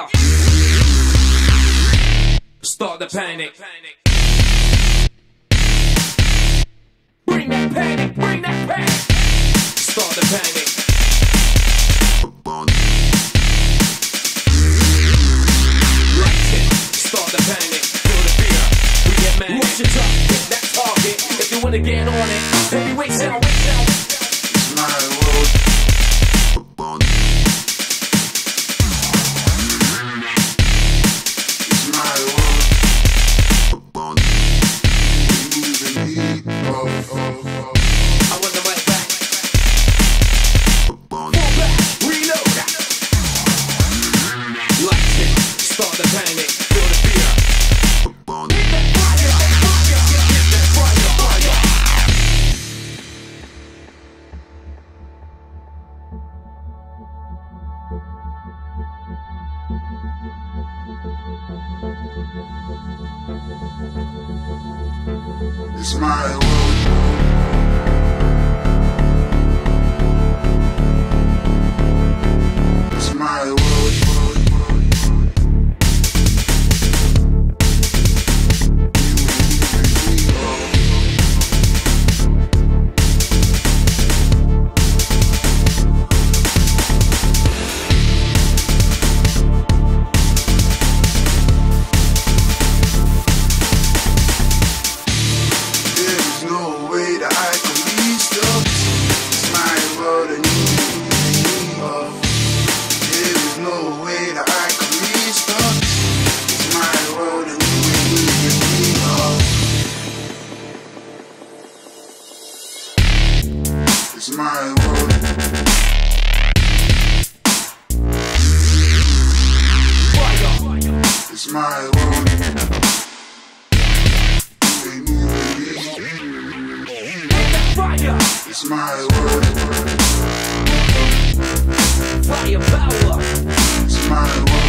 fear. Start the panic. Bring that panic, bring that panic. Start the panic. Light it, start the panic. Feel the fear, we get mad. Rush it up, hit that target. If you wanna get on it, baby, wait sound, wait sound. It's my world. It's my world. I want the right back. Fall back, reload. Light it, start the panic. Feel the fear. Hit that fire, fire, hit that fire, fire. It's my world. It's my world. It's my world. Fire. It's my world. They moving me. Hit that fire. It's my world. Fire power. It's my world.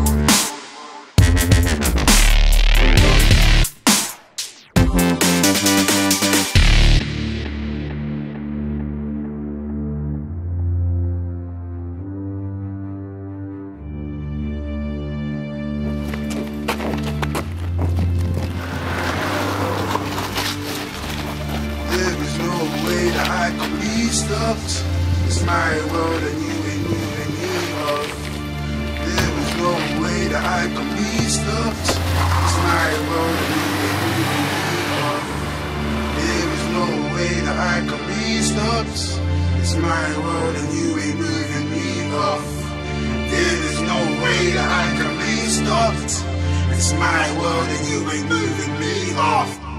I could be stopped. It's my world and you ain't moving me off. There is no way that I could be stopped. It's my world and you ain't moving me off. There is no way that I could be stopped. It's my world and you ain't moving me off. There is no way that I can be stopped. It's my world and you ain't moving me off.